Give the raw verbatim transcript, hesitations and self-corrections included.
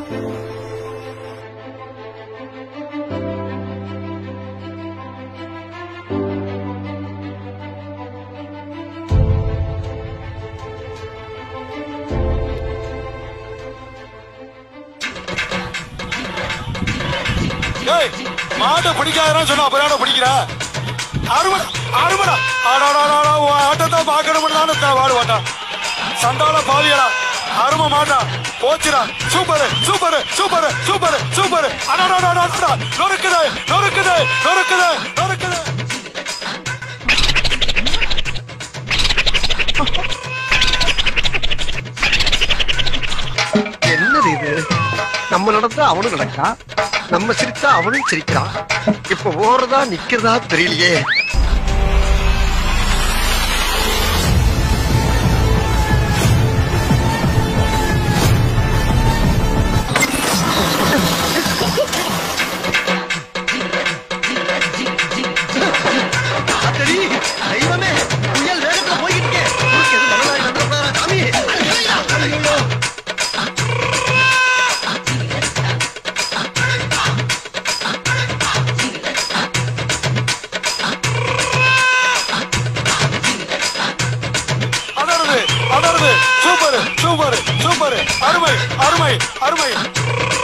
மாட்டை பிடிக்காதான் சொன்னா அப்புறம் பிடிக்கிற அருமடா அருமடா ஆடாடா ஆட்டத்தை பார்க்கணும் வாடு மாட்டா சண்டால பாவியடா அரும மாட்டா போச்சுடா super super super super super அடாடா நொறுக்குது நொறுக்குது நொறுக்குது நொறுக்குது. என்னது இது? நம்ம நடந்தா அவனும் நடக்கா, நம்ம சிரிச்சா அவனும் சிரிக்கிறான். இப்ப ஓடுறதா நிக்கிறதா தெரியலையே. தெய்வமே, புயல் வேகத்துல போய்கிட்டு சாமி. சூப்பர் சூப்பர் சூப்பர் அருமை அருமை அருமை.